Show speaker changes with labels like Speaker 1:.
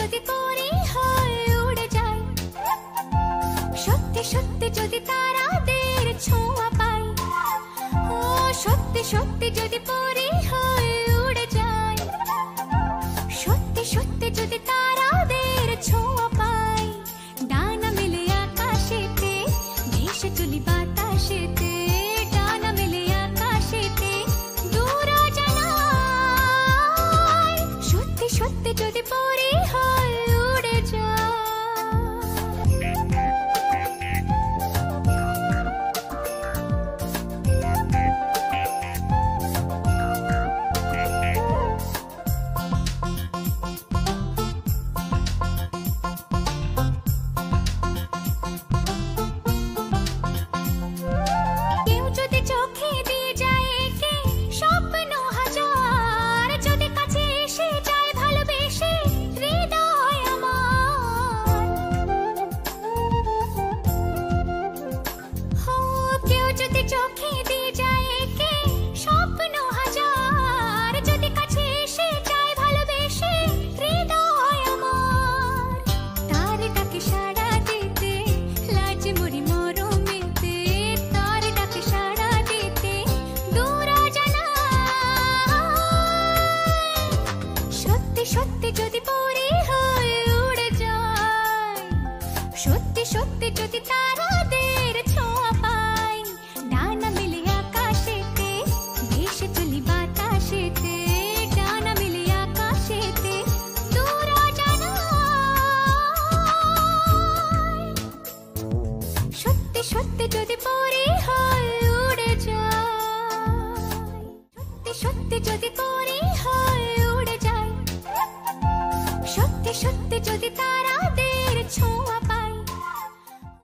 Speaker 1: যদি পরি হয় উড়ে যায়, সত্যি সত্যি যদি তারাদের ছোঁয়া পাই, ও সত্যি সত্যি যদি পরি হয় উড়ে যায়, সত্যি সত্যি যদি তারাদের ছোঁয়া পাই, ডানা মেলে আকাশেতে ভেসে চলি বাতাসেতে, ডানা মেলে আকাশেতে দূর জানাই, সত্যি সত্যি যদি পরি হয় উড়ে যায়। সত্যি যদি পরি হয় উড়ে যায়, সত্যি সত্যি যদি তারাদের ছোঁয়া পাই, ডানা মেলে আকাশেতে ভেসে চলি বাতাসেতে, ডানা মেলে আকাশেতে দূর জানাই, সত্যি সত্যি যদি পরি হয় উড়ে যায়, সত্যি সত্যি যদি পরি হয় উড়ে যায়, সত্যি সত্যি যদি তারা